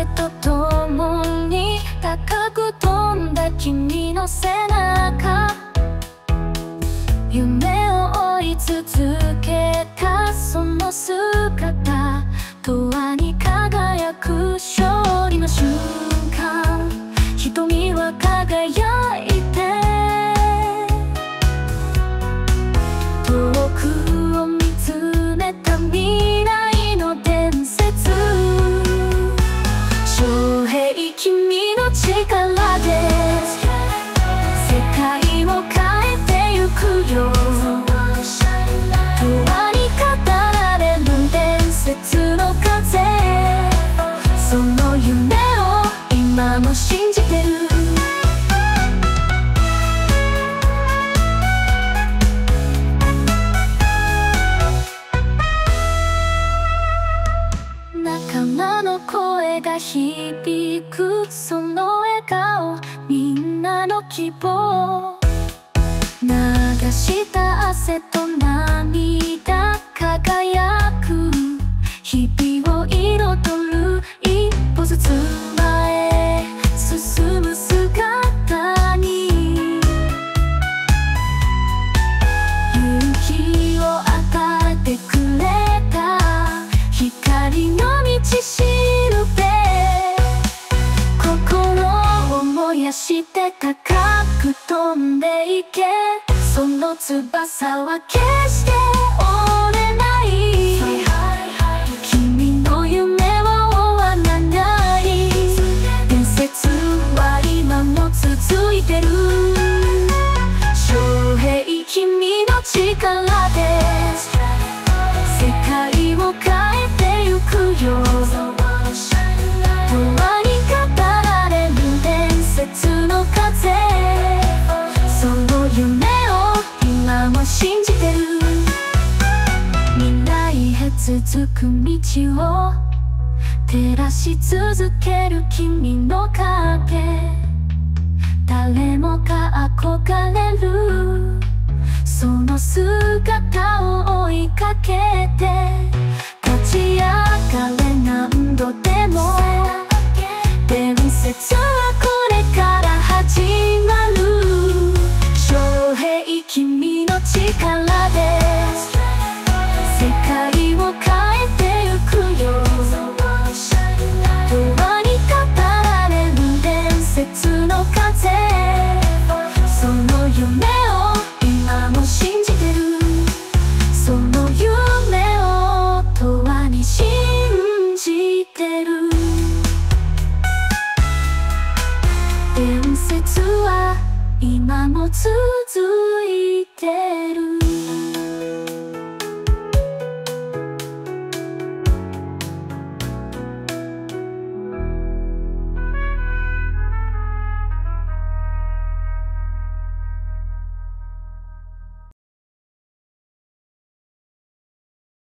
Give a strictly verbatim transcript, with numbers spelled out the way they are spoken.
風と共に高く飛んだ君の背中、夢を追い続けたその姿、永遠に輝く勝利の瞬間、瞳は輝いて遠くを見つめた未来の伝説。翔平、君の力で世界を変えてゆくよ。永遠に語られる伝説の風、その夢を今も信じてる。仲間の声が響くその笑顔、みんなの希望、流した汗と涙輝く日々を彩る。一歩ずつ前へ進む姿に勇気を与えてくれた光の道しるべ、心を燃やして高く飛んでいけ。その翼は決して折れない、君の夢は終わらない、伝説は今も続いてる。翔平、君の力で世界を変えてゆくよ。永遠に語られる伝説の風、その夢を今も信じてる。未来へ続く道を照らし続ける君の影、誰もが憧れるその姿を追いかけて立ち上がれ。何度でも伝説はこれから始まる。翔平、君の力で世界を変えてゆくよ。永遠に語られる伝説の風、その夢を今も信じてる。その夢を永遠に信じてる。伝説は今も続いてる。